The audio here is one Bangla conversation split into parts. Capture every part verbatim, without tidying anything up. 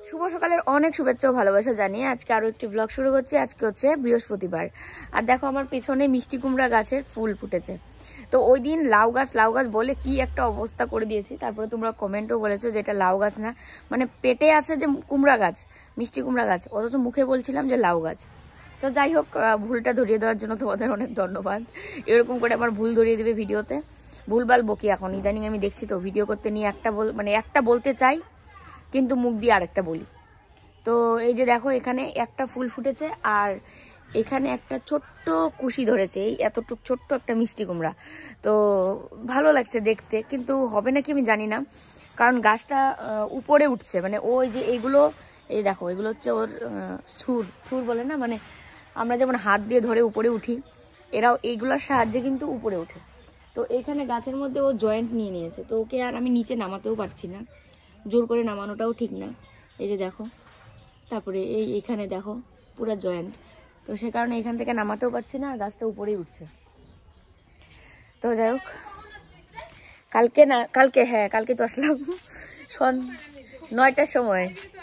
শুভ সকালের অনেক শুভেচ্ছা ও ভালোবাসা জানিয়ে আজকে আরো একটি ব্লগ শুরু করছি। আজকে হচ্ছে বৃহস্পতিবার, আর দেখো আমার পেছনে মিষ্টি কুমড়া গাছের ফুল ফুটেছে। তো ওই দিন লাউ গাছ লাউ গাছ বলে কি একটা অবস্থা করে দিয়েছি, তারপরে তোমরা কমেন্টও বলেছো যে এটা লাউ গাছ না, মানে পেটে আছে যে কুমড়া গাছ, মিষ্টি কুমড়া গাছ, অথচ মুখে বলছিলাম যে লাউ গাছ। তো যাই হোক, ভুলটা ধরিয়ে দেওয়ার জন্য তোমাদের অনেক ধন্যবাদ। এরকম করে আমার ভুল ধরিয়ে দেবে ভিডিওতে। ভুলভাল বকি এখন ইদানিং আমি দেখছি তো, ভিডিও করতে নিয়ে একটা বল মানে একটা বলতে চাই কিন্তু মুখ দিয়ে আরেকটা বলি। তো এই যে দেখো এখানে একটা ফুল ফুটেছে, আর এখানে একটা ছোট্ট কুশি ধরেছে, এই এতটুক ছোট্ট একটা মিষ্টি কুমড়া। তো ভালো লাগছে দেখতে, কিন্তু হবে নাকি আমি জানি না, কারণ গাছটা উপরে উঠছে, মানে ওই যে এইগুলো, এই দেখো এগুলো হচ্ছে ওর সুর সুর বলে না, মানে আমরা যেমন হাত দিয়ে ধরে উপরে উঠি, এরাও এইগুলোর সাহায্যে কিন্তু উপরে ওঠে। তো এখানে গাছের মধ্যে ও জয়েন্ট নিয়ে নিয়েছে, তো ওকে আর আমি নিচে নামাতেও পারছি না, জোর করে নামানোটাও ঠিক না। এই যে দেখো, তারপরে এই এখানে দেখো পুরো জয়েন্ট, তো সে কারণে এখান থেকে নামাতেও পারছি না, গাছটা উপরেই উঠছে। তো যাই হোক, কালকে না কালকে হ্যাঁ কালকে তো আসলাম সন নয়টার সময়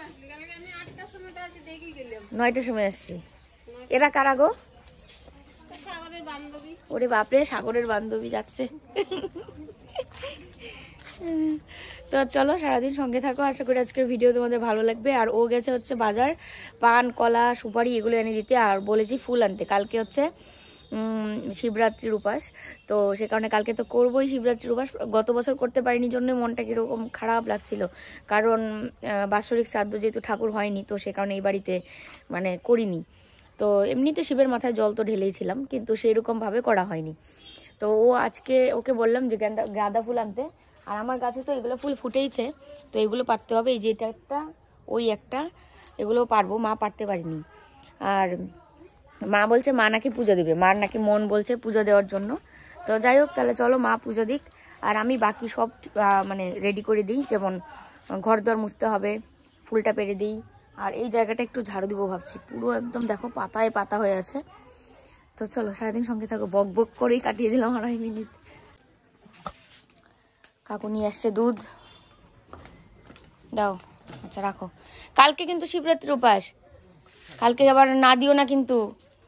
নয়টার সময় আসছি। এরা কারা গো? ওরে বাপরে, সাগরের বান্ধবী যাচ্ছে। তো চলো সারাদিন সঙ্গে থাকো, আশা করি আজকের ভিডিও তোমাদের ভালো লাগবে। আর ও গেছে হচ্ছে বাজার, পান কলা সুপারি এগুলো এনে দিতে, আর বলেছি ফুল আনতে। কালকে হচ্ছে শিবরাত্রির উপাস, তো সে কারণে কালকে তো করবোই শিবরাত্রির উপাস। গত বছর করতে পারিনি জন্য মনটা কিরকম খারাপ লাগছিল, কারণ বাৎসরিক শ্রাদ্ধ যেহেতু ঠাকুর হয়নি, তো সে কারণে এই বাড়িতে মানে করিনি। তো এমনিতে শিবের মাথায় জল তো ঢেলেইছিলাম, কিন্তু সেইরকমভাবে করা হয়নি। তো ও আজকে ওকে বললাম যে গাঁদা গাঁদা ফুল আনতে, আর আমার কাছে তো এগুলো ফুল ফুটেইছে, তো এগুলো পারতে হবে। এই যে এটা একটা, ওই একটা, এগুলো পারবো, মা পারতে পারিনি। আর মা বলছে মা নাকি পূজা দেবে, মার নাকি মন বলছে পূজা দেওয়ার জন্য। তো যাই হোক, তাহলে চলো মা পূজা দিক, আর আমি বাকি সব মানে রেডি করে দিই, যেমন ঘর দর মুছতে হবে, ফুলটা পেরে দিই, আর এই জায়গাটা একটু ঝাড়ু দিব ভাবছি, পুরো একদম দেখো পাতায় পাতা হয়ে আছে। তো চলো সারাদিন সঙ্গে থাকো, বক বক করেই কাটিয়ে দিলাম আড়াই মিনিট। কাকু নিয়ে আসছে দুধ, দাও। আচ্ছা রাখো, কালকে কিন্তু শিবরাত্রির উপাস, কালকে আবার না দিও না কিন্তু,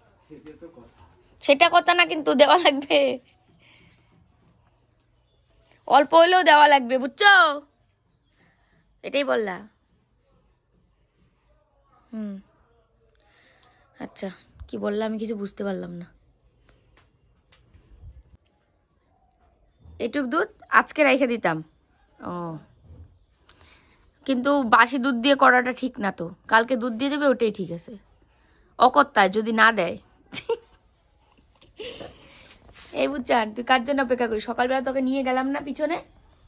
সেটা কথা না, কিন্তু দেওয়া লাগবে, অল্প হইলেও দেওয়া লাগবে, বুঝছো? এটাই বললা? হুম আচ্ছা, কি বললাম আমি কিছু বুঝতে পারলাম না। এটুক দুধ আজকে রেখে দিতাম, ও কিন্তু বাসি দুধ দিয়ে করাটা ঠিক না, তো কালকে দুধ দিয়ে যাবে, ওটাই ঠিক আছে। অকর্তায় যদি না দেয়। এই বুঝছেন, তুই কার জন্য অপেক্ষা করি? সকালবেলা তোকে নিয়ে গেলাম না পিছনে,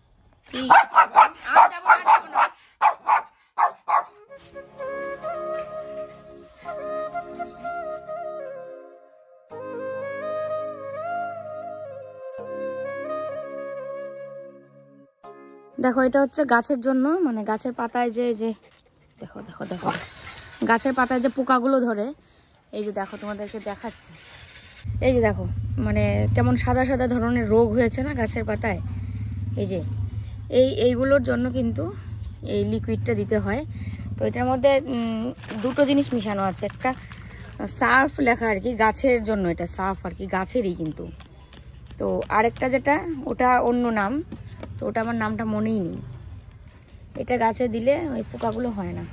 দেখো এটা হচ্ছে গাছের জন্য, মানে গাছের পাতায় যে যে দেখো দেখো দেখো গাছের পাতায় যে পোকাগুলো ধরে, এই যে দেখো তোমাদেরকে দেখাচ্ছি, এই যে দেখো মানে কেমন সাদা সাদা ধরনের রোগ হয়েছে না গাছের পাতায়, এই যে এই এইগুলোর জন্য কিন্তু এই লিকুইডটা দিতে হয়। তো এটার মধ্যে দুটো জিনিস মিশানো আছে, একটা সার্ফ লেখা আর কি, গাছের জন্য এটা সার্ফ আর কি, গাছেরই কিন্তু। তো আরেকটা যেটা ওটা অন্য নাম, তো ওটা আমার নামটা মনেই নেই। এটা গাছে দিলে ওই পোকাগুলো হয় না।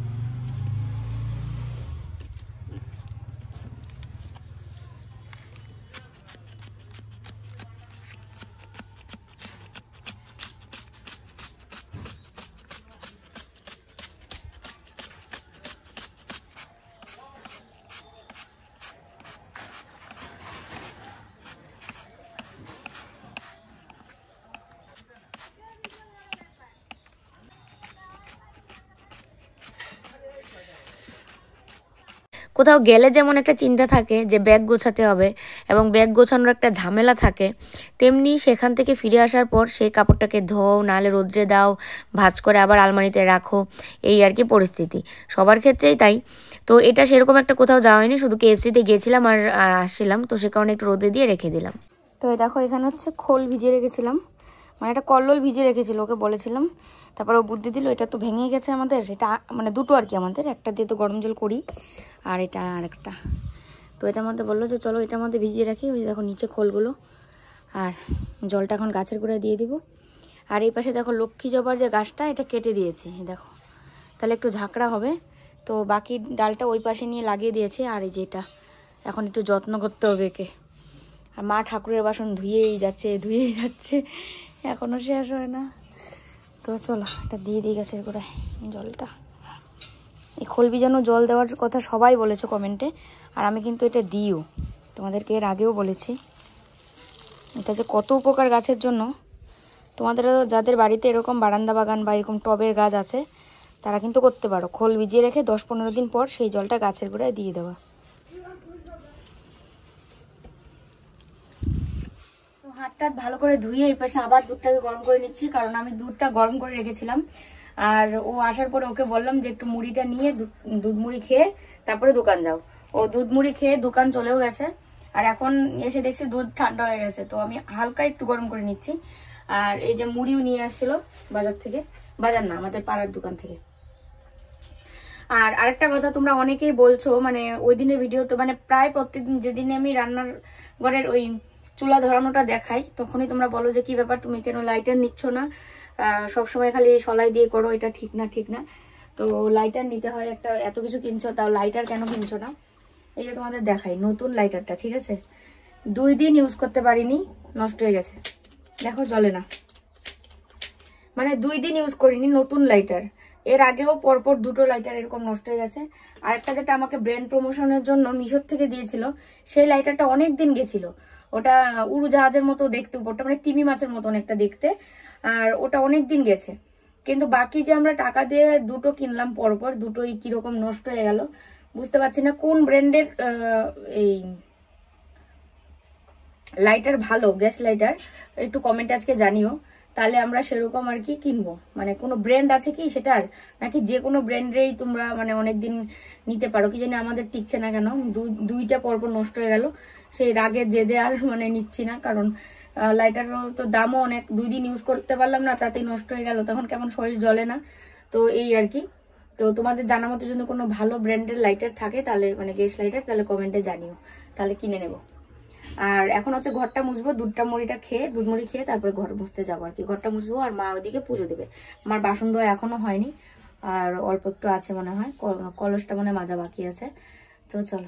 কোথাও গেলে যেমন একটা চিন্তা থাকে যে ব্যাগ গোছাতে হবে এবং ব্যাগ গোছানোর একটা ঝামেলা থাকে, তেমনি সেখান থেকে ফিরে আসার পর সেই কাপড়টাকে ধোও, নাহলে রোদ্রে দাও, ভাঁজ করে আবার আলমারিতে রাখো, এই আর কি পরিস্থিতি, সবার ক্ষেত্রেই তাই। তো এটা সেরকম একটা কোথাও যাওয়া হয়নি, শুধু কেএফসিতে গিয়েছিলাম আর আসছিলাম, তো সে কারণে একটু রোদে দিয়ে রেখে দিলাম। তো দেখো এখানে হচ্ছে খোল ভিজিয়ে রেখেছিলাম, মানে একটা কল্লোল ভিজিয়ে রেখেছিল, ওকে বলেছিলাম তারপরে ও বুদ্ধি দিল, এটা তো ভেঙে গেছে আমাদের, এটা মানে দুটো আর কি আমাদের, একটা দিয়ে তো গরম জল করি আর এটা আরেকটা। তো এটার মধ্যে বললো যে চলো এটার মধ্যে ভিজিয়ে রাখি। ওই দেখো নিচে খোলগুলো, আর জলটা এখন গাছের গোড়ায় দিয়ে দিব। আর এই পাশে দেখো লক্ষ্মী জবার যে গাছটা, এটা কেটে দিয়েছি দেখো, তাহলে একটু ঝাঁকড়া হবে। তো বাকি ডালটা ওই পাশে নিয়ে লাগিয়ে দিয়েছি। আর এই যেটা এখন একটু যত্ন করতে হবে একে। আর মা ঠাকুরের বাসন ধুয়েই যাচ্ছে ধুয়েই যাচ্ছে, এখনও শেষ হয় না। তো চলো এটা দিয়ে দিই গাছের গোড়ায় জলটা। এই খোল ভিজানো জল দেওয়ার কথা সবাই বলেছে কমেন্টে, আর আমি কিন্তু এটা দিও, তোমাদেরকে এর আগেও বলেছি। এটা যে কত উপকার গাছের জন্য। তোমাদেরও যাদের বাড়িতে এরকম বারান্দা বাগান বা এরকম টবের গাছ আছে, তারা কিন্তু করতে পারো। খোল ভিজিয়ে রেখে দশ পনেরো দিন পর সেই জলটা গাছের গোড়ায় দিয়ে দেওয়া। তো হাত টাত ভালো করে ধুয়ে এই পাশে আবার দুধটাকে গরম করে নিচ্ছি, কারণ আমি দুধটা গরম করে রেখেছিলাম। আর ও আসার পরে ওকে বললাম যে একটু মুড়িটা নিয়ে দুধ মুড়ি খেয়ে তারপরে দোকান যাও। ও দুধ মুড়ি খেয়ে দোকান চলেও গেছে। আর এখন এসে দেখছি দুধ ঠান্ডা হয়ে গেছে, তো আমি হালকা একটু গরম করে নিচ্ছি। আর এই যে মুড়িও নিয়ে আসছিল বাজার থেকে, বাজার না আমাদের পাড়ার দোকান থেকে। আর আরেকটা কথা, তোমরা অনেকেই বলছো মানে ওই দিনের ভিডিও তো মানে প্রায় প্রত্যেকদিন যেদিনে আমি রান্নার ঘরের ওই চুলা ধরানোটা দেখাই, তখনই তোমরা বলো যে কি ব্যাপার তুমি কেন লাইটার নিচ্ছ না, সবসময় খালি সলাই দিয়ে করো, এটা ঠিক না ঠিক না। তো লাইটার নিতে হয়, একটা এত কিছু কিনছো তাও লাইটার কেন কিনছো না? এই যে তোমাদের দেখাই নতুন লাইটারটা, ঠিক আছে, দুই দিন ইউজ করতে পারিনি, নষ্ট হয়ে গেছে, দেখো জ্বলে না। মানে দুই দিন ইউজ করিনি নতুন লাইটার। এর আগেও পরপর দুটো লাইটার এরকম নষ্ট হয়ে গেছে। আরেকটা যেটা আমাকে ব্র্যান্ড প্রমোশনের জন্য মিশোর থেকে দিয়েছিল, সেই লাইটারটা অনেক দিন গেছিল। ওটা উড়োজাহাজের মতো দেখতে, উপরটা মানে তিমি মাছের মতো অনেকটা দেখতে, আর ওটা অনেক দিন গেছে। কিন্তু বাকি যে আমরা টাকা দিয়ে দুটো কিনলাম পরপর, দুটোই কিরকম নষ্ট হয়ে গেল। বুঝতে পারছি না কোন ব্র্যান্ডের এই লাইটার ভালো, গ্যাস লাইটার, একটু কমেন্টে আজকে জানিও, তাহলে আমরা সেরকম আর কি কিনবো। মানে কোনো ব্র্যান্ড আছে কি সেটার, নাকি যে কোনো ব্র্যান্ডেরই তোমরা মানে অনেকদিন নিতে পারো, কি জানি আমাদের টিকছে না কেন, দুইটা পরপর নষ্ট হয়ে গেল। সেই রাগের জেদে আর মানে নিচ্ছি না, কারণ লাইটারও তো দামও অনেক, দুই দিন ইউজ করতে পারলাম না তাতেই নষ্ট হয়ে গেল, তখন কেমন শরীর জ্বলে না। তো এই আর কি। তো তোমাদের জানা মতো যদি কোনো ভালো ব্র্যান্ডের লাইটার থাকে, তাহলে মানে গ্যাস লাইটার, তাহলে কমেন্টে জানিও, তাহলে কিনে নেব। আর এখন হচ্ছে ঘরটা মুছবো, দুধটা মুড়িটা খেয়ে দুধ মুড়ি খেয়ে তারপরে ঘর মুছতে যাবো আর কি। ঘরটা মুছবো আর মা ওইদিকে পুজো দেবে। আমার বাসন ধোয়া এখনো হয়নি, আর অল্প একটু আছে মনে হয়, কলসটা মনে মাজা বাকি আছে। তো চলো।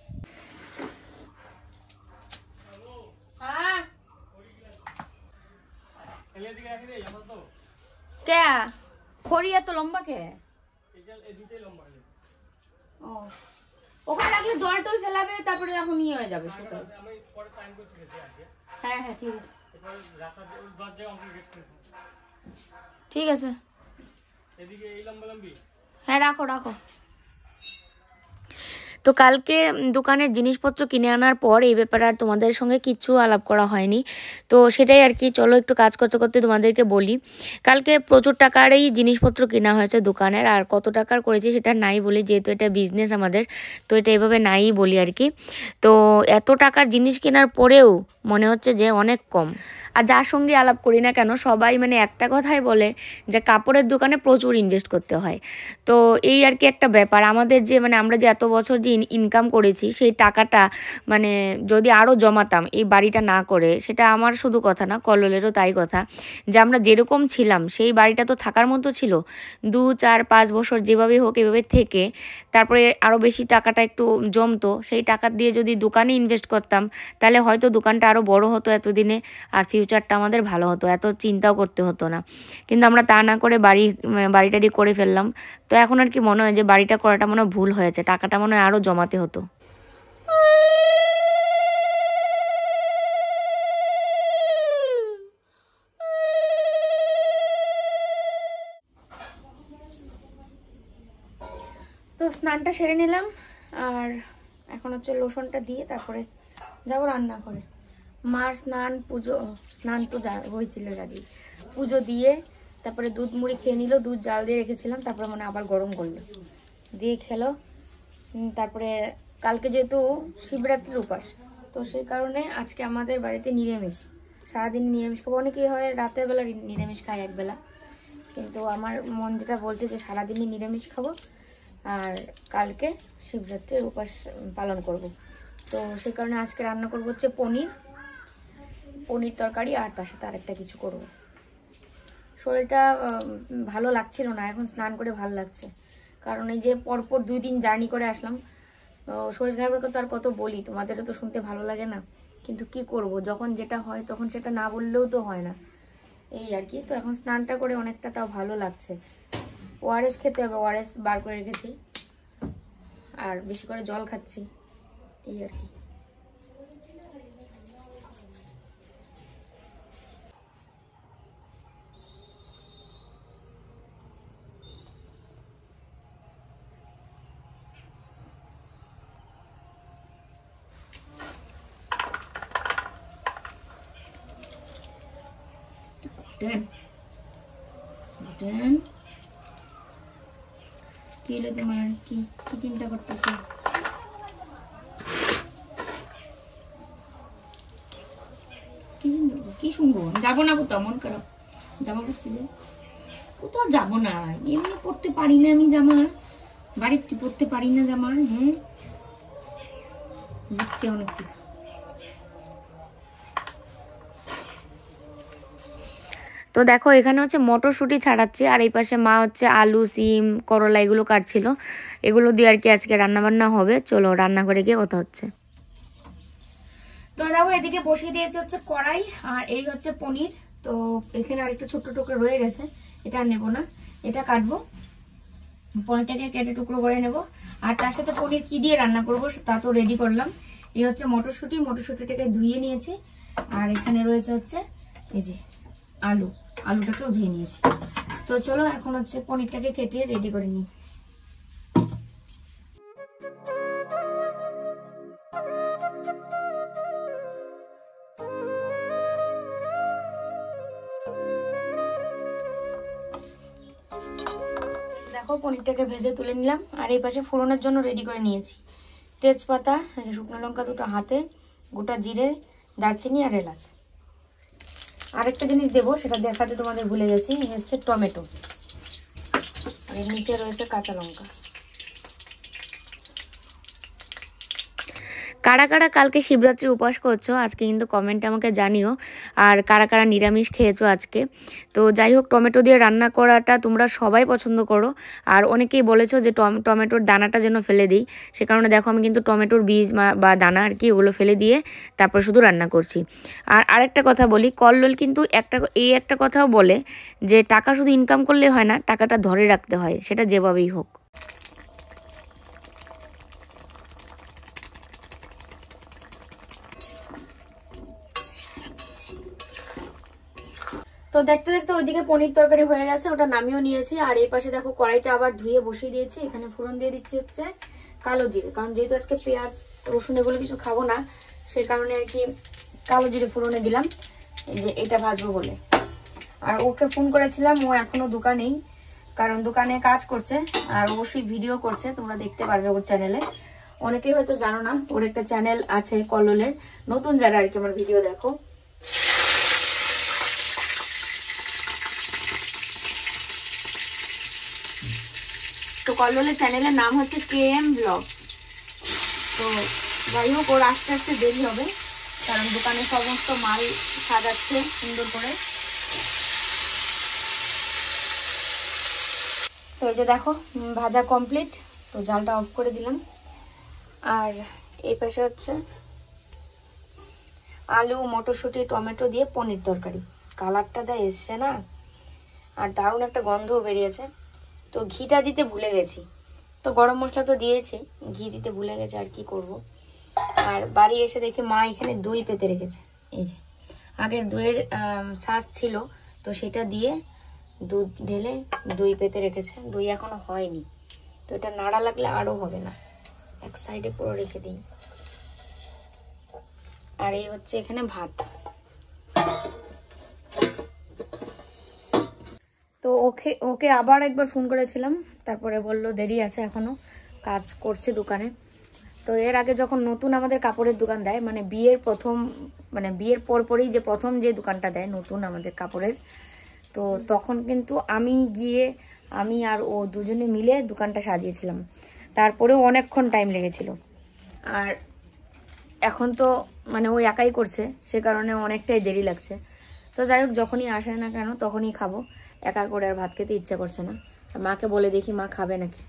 কে খড়ি এত লম্বা কে? ও ওখানে রাখলে জল টল ফেলাবে, তারপরে এখন নিয়ে হয়ে যাবে সেটা। হ্যাঁ হ্যাঁ ঠিক আছে ঠিক আছে, হ্যাঁ রাখো রাখো। তো কালকে দোকানের জিনিসপত্র কিনে আনার পর এই ব্যাপারে আর তোমাদের সঙ্গে কিছু আলাপ করা হয়নি। তো সেটাই আর কি, চলো একটু কাজ করতে করতে তোমাদেরকে বলি। কালকে প্রচুর টাকারই জিনিসপত্র কেনা হয়েছে দোকানের, আর কত টাকার করেছি সেটা নাই বলি, যেহেতু এটা বিজনেস আমাদের, তো এটা এভাবে নাই বলি আর কি। তো এত টাকার জিনিস কেনার পরেও মনে হচ্ছে যে অনেক কম। আর যার সঙ্গে আলাপ করি না কেন সবাই মানে একটা কথাই বলে যে কাপড়ের দোকানে প্রচুর ইনভেস্ট করতে হয়। তো এই আর কি একটা ব্যাপার, আমাদের যে মানে আমরা যে এত বছর যে ইনকাম করেছি সেই টাকাটা মানে যদি আরও জমাতাম এই বাড়িটা না করে, সেটা আমার শুধু কথা না, কল্লোলেরও তাই কথা, যে আমরা যেরকম ছিলাম সেই বাড়িটা তো থাকার মতো ছিল। দু চার পাঁচ বছর যেভাবে হোক এভাবে থেকে তারপরে আরও বেশি টাকাটা একটু জমতো, সেই টাকা দিয়ে যদি দোকানে ইনভেস্ট করতাম তাহলে হয়তো দোকানটা আরও বড় হতো এতদিনে, আর ফিউচারটা আমাদের ভালো হতো, এত চিন্তাও করতে হতো না। কিন্তু আমরা তা না করে বাড়ি বাড়িটারি করে ফেললাম। তো এখন আর কি মনে হয় যে বাড়িটা করাটা মনে হয় ভুল হয়েছে, টাকাটা মনে হয় আরও জমাতে হতো। তো স্নানটা সেরে নিলাম, আর এখন হচ্ছে লোশনটা দিয়ে তারপরে যাবো রান্না করে। মার স্নান পুজো, স্নান তো হয়েছিল জানি, পুজো দিয়ে তারপরে দুধ মুড়ি খেয়ে নিল, দুধ জাল দিয়ে রেখেছিলাম, তারপরে মানে আবার গরম করলো দিয়ে খেলো। তারপরে কালকে যেহেতু শিবরাত্রির উপাস, তো সেই কারণে আজকে আমাদের বাড়িতে নিরামিষ, সারাদিন নিরামিষ খাবো। অনেকেই হয় রাতের বেলা নিরামিষ খায় একবেলা, কিন্তু আমার মন যেটা বলছে যে সারাদিনই নিরামিষ খাবো আর কালকে শিবরাত্রির উপাস পালন করব। তো সেই কারণে আজকে রান্না করবো হচ্ছে পনির পনির তরকারি আর তার সাথে আরেকটা কিছু করব। শরীরটা ভালো লাগছিল না, এখন স্নান করে ভালো লাগছে, কারণ এই যে পরপর দুই দিন জার্নি করে আসলাম। শরীর খারাপের কথা আর কত বলি, তোমাদেরও তো শুনতে ভালো লাগে না, কিন্তু কি করব, যখন যেটা হয় তখন সেটা না বললেও তো হয় না, এই আর কি। তো এখন স্নানটা করে অনেকটা তাও ভালো লাগছে। ওআরএস খেতে হবে, ওআরএস বার করে রেখেছি আর বেশি করে জল খাচ্ছি, এই আর কি। Ten. Ten. কি হলো তোমার, কি কি চিন্তা করতেছো? কি চিন্তা কি শুনবো? যাবো না কোথাও, মন খারাপ, জামা পড়ছি যে কোথাও যাবো না, এমনি পড়তে পারি না আমি জামা, বাড়িতে পড়তে পারি না জামা। হ্যাঁ বুঝছে অনেক কিছু। তো দেখো এখানে হচ্ছে মটরশুঁটি ছাড়াচ্ছি আর এই পাশে মা হচ্ছে আলু সিম করলা এগুলো কাটছিল, এগুলো দিয়ে আর কি আজকে রান্নাবান্না হবে। চলো রান্না করে গিয়ে কথা হচ্ছে। তো দেখো এদিকে বসিয়ে দিয়েছে হচ্ছে কড়াই আর এই হচ্ছে পনির। তো এখানে আর একটা ছোট্ট টুকরো রয়ে গেছে, এটা আর নেবো না, এটা কাটবো, পনিরটাকে কেটে টুকরো করে নেব। আর তার সাথে পনির কি দিয়ে রান্না করব তা তো রেডি করলাম। এই হচ্ছে মটরশুঁটি, মটরশুঁটিটাকে ধুয়ে নিয়েছি আর এখানে রয়েছে হচ্ছে এই যে আলু, আলুটাকেও ধুয়ে নিয়েছি। তো চলো এখন হচ্ছে পনিরটাকে কেটে রেডি করে নিই। দেখো পনিরটাকে ভেজে তুলে নিলাম আর এই পাশে ফোড়নের জন্য রেডি করে নিয়েছি তেজপাতা, শুকনো লঙ্কা দুটো হাতে, গোটা জিরে, দারচিনি আর এলাচ। আরেকটা জিনিস দেবো সেটা দেখাতে তোমাদের ভুলে গেছি, হচ্ছে টমেটো, আর এর নিচে রয়েছে কাঁচা লঙ্কা। কারা কারা কালকে শিবরাত্রি উপাস করছো আজকে কিন্তু কমেন্টে আমাকে জানিও, আর কারা কারা নিরামিষ খেয়েছো আজকে। তো যাই হোক টমেটো দিয়ে রান্না করাটা তোমরা সবাই পছন্দ করো, আর অনেকেই বলেছো যে টমেটোর দানাটা যেন ফেলে দিই, সে কারণে দেখো আমি কিন্তু টমেটোর বীজ বা দানা আর কি ওগুলো ফেলে দিয়ে তারপর শুধু রান্না করছি। আর আরেকটা কথা বলি, কল্লোল কিন্তু একটা এই একটা কথাও বলে যে টাকা শুধু ইনকাম করলে হয় না, টাকাটা ধরে রাখতে হয়, সেটা যেভাবেই হোক। তো দেখতে দেখতে ওইদিকে পনির তরকারি হয়ে গেছে, ওটা নামিয়েও নিয়েছি। আর এই পাশে দেখো কড়াইটা আবার ধুয়ে বসিয়ে দিয়েছি, এখানে ফোড়ন দিয়ে দিচ্ছি হচ্ছে কালো জিরে, কারণ যেহেতু আজকে পেঁয়াজ রসুন এগুলো কিছু খাবো না সেই কারণে আর কি কালো জিরে ফোড়নে দিলাম, এই যে এটা ভাজবো বলে। আর ওকে ফোন করেছিলাম, ও এখনো দোকানেই, কারণ দোকানে কাজ করছে আর অবশ্যই ভিডিও করছে, তোমরা দেখতে পারবে ওর চ্যানেলে। অনেকেই হয়তো জানো না ওর একটা চ্যানেল আছে কল্লোলের, নতুন যারা আর কি আমার ভিডিও দেখো। তো কল্লোলের চ্যানেলের নাম হচ্ছে কে এম ব্লগ। তো যাই হোক ওর আস্তে আস্তে দেরি হবে, কারণ দোকানে সমস্ত মাল সাজাচ্ছে সুন্দর করে। তো এই যে দেখো ভাজা কমপ্লিট, তো জালটা অফ করে দিলাম। আর এই পাশে হচ্ছে আলু মটরশুঁটি টমেটো দিয়ে পনির তরকারি, কালারটা যা এসছে না, আর দারুণ একটা গন্ধও বেরিয়েছে। তো ঘিটা দিতে ভুলে গেছি, তো গরম মশলা তো দিয়েছি, ঘি দিতে ভুলে গেছে, আর কি করব। আর বাড়ি এসে দেখে মা এখানে দই পেতে রেখেছে, এই যে আগের দইয়ের ছাঁচ ছিল, তো সেটা দিয়ে দুধ ঢেলে দই পেতে রেখেছে, দই এখনো হয়নি, তো এটা নাড়া লাগলে আরও হবে না, এক সাইডে পুরো রেখে দিই। আর এই হচ্ছে এখানে ভাত। তো ওকে ওকে আবার একবার ফোন করেছিলাম, তারপরে বললো দেরি আছে এখনো, কাজ করছে দোকানে। তো এর আগে যখন নতুন আমাদের কাপড়ের দোকান দেয়, মানে বিয়ের প্রথম মানে বিয়ের পরপরই যে প্রথম যে দোকানটা দেয় নতুন আমাদের কাপড়ের, তো তো তখন কিন্তু আমি গিয়ে আমি আর ও দুজনে মিলে দোকানটা সাজিয়েছিলাম, তারপরেও অনেকক্ষণ টাইম লেগেছিল। আর এখন তো মানে ও একাই করছে, সে কারণে অনেকটাই দেরি লাগছে। তো যাই হোক, যখনই আসে না কেন তখনই খাবো, একা করে আর ভাত খেতে ইচ্ছা করছে না। আর মাকে বলে দেখি মা খাবে নাকি।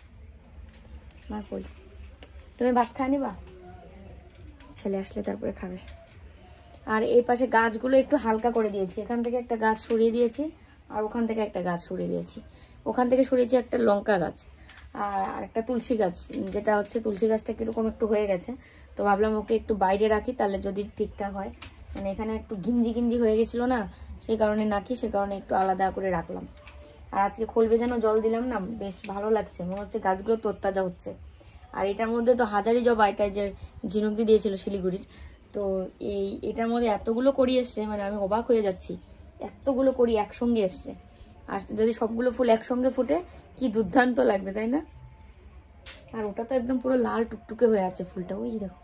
মা বলি তুমি ভাত খায় নিবা, ছেলে আসলে তারপরে খাবে। আর এই পাশে গাছগুলো একটু হালকা করে দিয়েছি, এখান থেকে একটা গাছ সরিয়ে দিয়েছি আর ওখান থেকে একটা গাছ সরিয়ে দিয়েছি। ওখান থেকে সরিয়েছি একটা লঙ্কা গাছ আর একটা তুলসী গাছ, যেটা হচ্ছে তুলসী গাছটা কিরকম একটু হয়ে গেছে, তো ভাবলাম ওকে একটু বাইরে রাখি, তাহলে যদি ঠিকঠাক হয়। মানে এখানে একটু গিঞ্জি গিঞ্জি হয়ে গেছিলো না, সেই কারণে নাকি সে কারণে একটু আলাদা করে রাখলাম। আর আজকে খোলবে যেন জল দিলাম না, বেশ ভালো লাগছে, মনে হচ্ছে গাছগুলো তরতাজা হচ্ছে। আর এটার মধ্যে তো হাজারি জবা, এটা যে ঝিনুকদি দিয়েছিল শিলিগুড়ির, তো এই এটার মধ্যে এতগুলো করি এসছে, মানে আমি অবাক হয়ে যাচ্ছি, এতগুলো করি একসঙ্গে এসছে। আর যদি সবগুলো ফুল একসঙ্গে ফুটে কি দুর্দান্ত লাগবে, তাই না? আর ওটা তো একদম পুরো লাল টুকটুকে হয়ে আছে ফুলটা, ওই যে দেখো।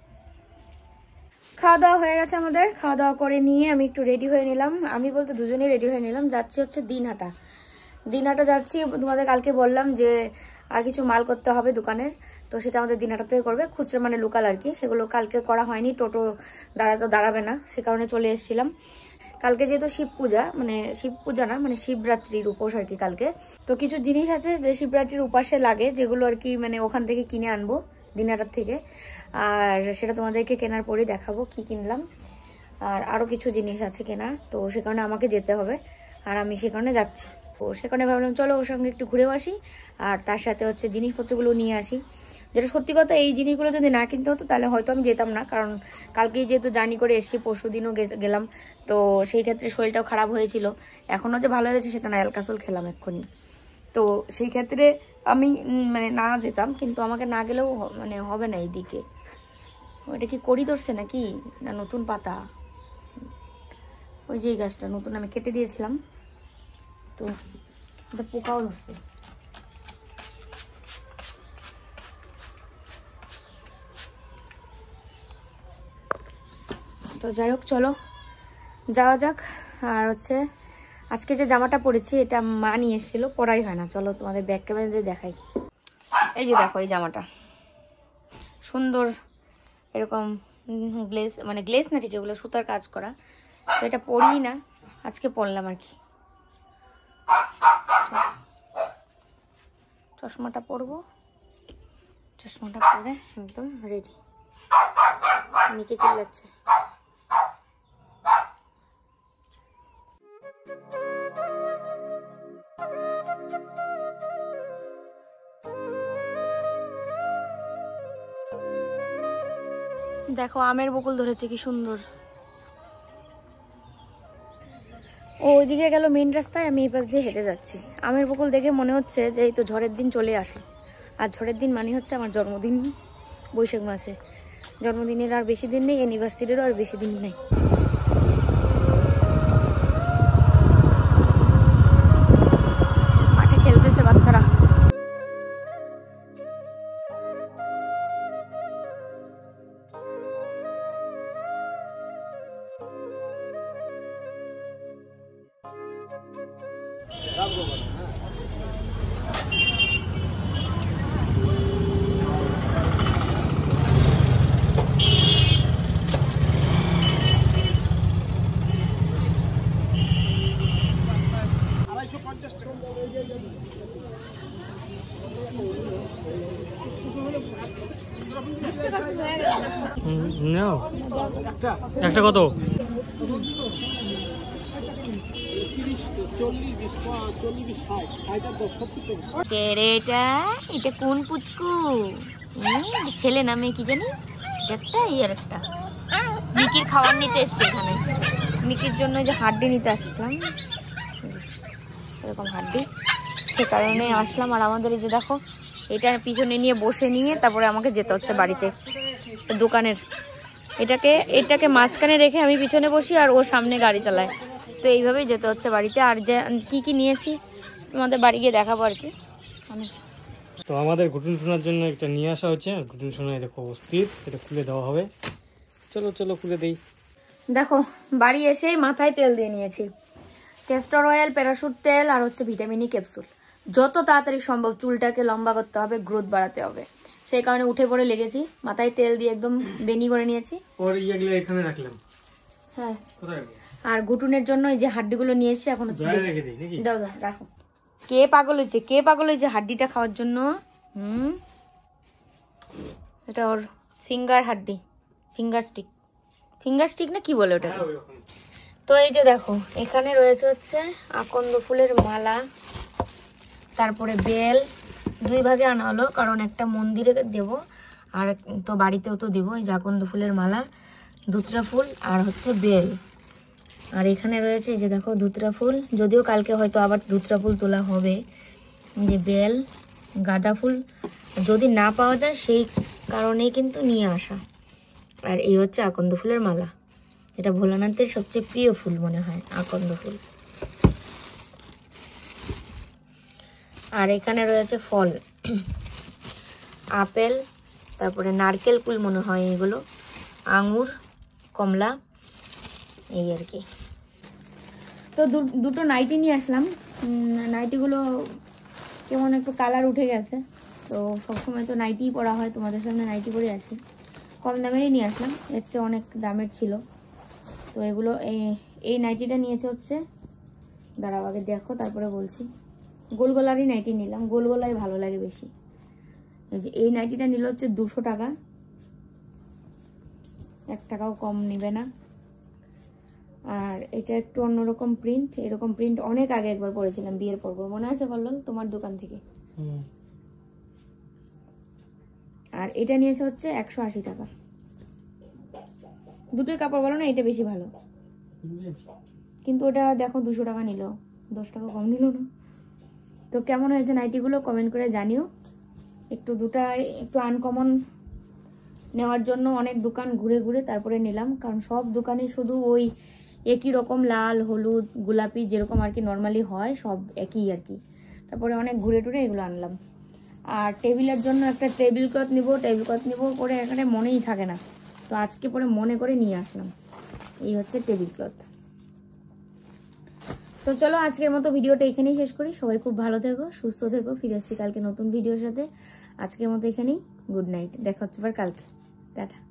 খাওয়া দাওয়া হয়ে গেছে আমাদের, খাওয়া দাওয়া করে নিয়ে আমি একটু রেডি হয়ে নিলাম, আমি বলতে দুজনেই রেডি হয়ে নিলাম। যাচ্ছি হচ্ছে দিনহাটা, দিনহাটা যাচ্ছি। তোমাদের কালকে বললাম যে আর কিছু মাল করতে হবে দোকানের, তো সেটা আমাদের দিনহাটা থেকে করবে, খুচরা মানে লোকাল আর কি। সেগুলো কালকে করা হয়নি, টোটো দাঁড়া তো দাঁড়াবে না, সে কারণে চলে এসেছিলাম। কালকে যেহেতু শিব পূজা, মানে শিব পূজা না মানে শিবরাত্রির উপোস আর কি কালকে, তো কিছু জিনিস আছে যে শিবরাত্রির উপাসে লাগে, যেগুলো আর কি মানে ওখান থেকে কিনে আনবো দিনহাটার থেকে। আর সেটা তোমাদেরকে কেনার পরে দেখাবো কি কিনলাম। আর আরো কিছু জিনিস আছে কেনা, তো সে কারণে আমাকে যেতে হবে, আর আমি সে কারণে যাচ্ছি। তো সে কারণে ভাবলাম চলো ওর সঙ্গে একটু ঘুরেও আসি, আর তার সাথে হচ্ছে জিনিসপত্রগুলো নিয়ে আসি। যেটা সত্যি কথা, এই জিনিসগুলো যদি না কিনতে হতো তাহলে হয়তো আমি যেতাম না, কারণ কালকেই যেহেতু জার্নি করে এসেছি, পরশু দিনও গেলাম, তো সেই ক্ষেত্রে শরীরটাও খারাপ হয়েছিল। এখনও যে ভালো হয়েছে সেটা না, অ্যালকাসল খেলাম এক্ষুনি। তো সেই ক্ষেত্রে আমি মানে না যেতাম, কিন্তু আমাকে না গেলেও মানে হবে না। এইদিকে ওইটা কি করি ধরছে নাকি না নতুন পাতা, ওই যে এই গাছটা নতুন আমি কেটে দিয়েছিলাম, তো এটা পোকাও ধরছে। তো যাই হোক, চলো যাওয়া যাক। আর হচ্ছে আজকে যে জামাটা পরেছি এটা মা নিয়ে এসেছিল, পরাই হয় না। চলো তোমাদের ব্যাক ক্যামেরা দিয়ে দেখাই। এই যে দেখো, এই জামাটা সুন্দর, এরকম গ্লেস মানে গ্লেস না ঠিক, এগুলো সুতার কাজ করা। তো এটা পরি না, আজকে পরলাম আর কি। চশমাটা পরবো, চশমাটা পরে একদম রেডি। নিচে চিল্লাচ্ছে। দেখো আমের বকুল ধরেছে কি সুন্দর। ও ওইদিকে গেল মেন রাস্তায়, আমি এই পাশ দিয়ে হেঁটে যাচ্ছি। আমের বকুল দেখে মনে হচ্ছে যে এই তো ঝড়ের দিন চলে আসে, আর ঝড়ের দিন মানে হচ্ছে আমার জন্মদিন বৈশাখ মাসে। জন্মদিনের আর বেশি দিন নেই, অ্যানিভার্সারিরও আর বেশি দিন নেই। মাঠে খেলতেছে বাচ্চারা। একটা কত? এটা কোন পুচকু? ছেলে না মেয়ে কি জানি, একটা ইয়ার একটা মিকির খাবার নিতে এসছে এখানে। মিকির জন্য যে হাড্ডি নিতে আসলাম, এরকম হাড্ডি, সে কারণে আসলাম। আর আমাদের এই যে দেখো, এটা পিছনে নিয়ে বসে নিয়ে তারপরে আমাকে যেতে হচ্ছে বাড়িতে দোকানের। এটাকে এটাকে মাঝখানে রেখে আমি পিছনে বসি আর ও সামনে গাড়ি চালায়, তো এইভাবেই যেতে হচ্ছে বাড়িতে। আর যে কি কি নিয়েছি তোমাদের বাড়ি গিয়ে দেখাবো আর কি। তো আমাদের ঘুটুন শোনার জন্য একটা নিয়ে আসা হচ্ছে, আর ঘুটুন শোনা দেখো অস্থির, এটা খুলে দেওয়া হবে। চলো চলো খুলে দেই। দেখো বাড়ি এসেই মাথায় তেল দিয়ে নিয়েছি, ক্যাস্টর অয়েল, প্যারাশুট তেল আর হচ্ছে ভিটামিন ই ক্যাপসুল। যত তাড়াতাড়ি সম্ভব চুলটাকে লম্বা করতে হবে, গ্রোথ বাড়াতে হবে, সেই কারণে উঠে পড়ে লেগেছি। মাথায় তেল দিয়ে একদম বেনি করে নিয়েছি। ওর ইয়েগুলো এখানে রাখলাম। হ্যাঁ, কোথায়? আর ঘুটুনের জন্য এই যে হাড্ডিগুলো নিয়ে এসেছি, এখন হচ্ছে বাইরে রেখে দিই নাকি? দাও দাও রাখো। কে পাগল হয়েছে, কে পাগল হয়েছে হাড্ডিটা খাওয়ার জন্য? হুম, এটা ওর ফিঙ্গার হাড্ডি, ফিঙ্গার স্টিক, ফিঙ্গার স্টিক না কি বলে ওটা। তো এই যে দেখো, এখানে রয়েছে হচ্ছে আকন্দ ফুলের মালা, তারপরে বেল। দুই ভাগে আনা হলো, কারণ একটা মন্দিরে দেব আর তো বাড়িতেও তো দেবো। এই যে আকন্দ ফুলের মালা, ধুতরা ফুল আর হচ্ছে বেল। আর এখানে রয়েছে এই যে দেখো ধুতরা ফুল, যদিও কালকে হয়তো আবার ধুতরা ফুল তোলা হবে। যে বেল, গাঁদা ফুল যদি না পাওয়া যায় সেই কারণেই কিন্তু নিয়ে আসা। আর এই হচ্ছে আকন্দ ফুলের মালা, এটা ভোলানাথের সবচেয়ে প্রিয় ফুল মনে হয়, আকন্দ ফুল। আর এখানে রয়েছে ফল, আপেল, তারপরে নারকেল কুল মনে হয় এগুলো, আঙুর, কমলা, এই আর কি। তো দুটো নাইটি নিয়ে আসলাম। নাইটিগুলো কেমন একটু কালার উঠে গেছে, তো সবসময় তো নাইটিই পরা হয়, তোমাদের সামনে নাইটি পরে আসি। কম দামেরই নিয়ে আসলাম, এর চেয়ে অনেক দামের ছিল। তো এগুলো এই নাইটিটা নিয়েছে হচ্ছে, দাঁড়াও আগে দেখো তারপরে বলছি। গোল গলারই নাইটি নিলাম, গোল গলাই ভালো লাগে বেশি। এই যে এই নাইটিটা নিল হচ্ছে দুশো টাকা, এক টাকাও কম নিবে না। আর এটা একটু অন্যরকম প্রিন্ট, এরকম প্রিন্ট অনেক আগে একবার পরেছিলাম বিয়ের পর, মনে আছে বললাম তোমার দোকান থেকে। আর এটা নিয়েছে হচ্ছে একশো আশি টাকা। দুটোই কাপড় বলো না, এটা বেশি ভালো, কিন্তু ওটা দেখো দুশো টাকা নিল, দশ টাকা কম নিল না। তো কেমন হয়েছে নাইটিগুলো কমেন্ট করে জানিও। একটু দুটা একটু আনকমন নেওয়ার জন্য অনেক দোকান ঘুরে ঘুরে তারপরে নিলাম, কারণ সব দোকানে শুধু ওই একই রকম লাল, হলুদ, গোলাপি যেরকম আর কি নর্মালি হয়, সব একই আর কি। তারপরে অনেক ঘুরে টুরে এগুলো আনলাম। আর টেবিলের জন্য একটা টেবিল ক্লথ নিব, টেবিল ক্লথ নিব করে এখানে মনেই থাকে না, তো আজকে পরে মনে করে নিয়ে আসলাম। এই হচ্ছে টেবিল ক্লথ। তো চলো আজকের মতো ভিডিওটা এখানেই শেষ করি। সবাই খুব ভালো থেকো, সুস্থ থেকো। ফিরে আসছি কালকে নতুন ভিডিওর সাথে। আজকের মতো এখানেই গুড নাইট, দেখা হচ্ছে আবার কালকে। টাটা।